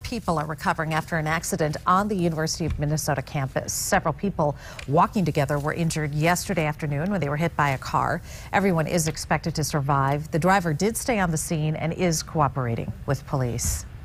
people are recovering after an accident on the University of Minnesota campus. Several people walking together were injured yesterday afternoon when they were hit by a car. Everyone is expected to survive. The driver did stay on the scene and is cooperating with police.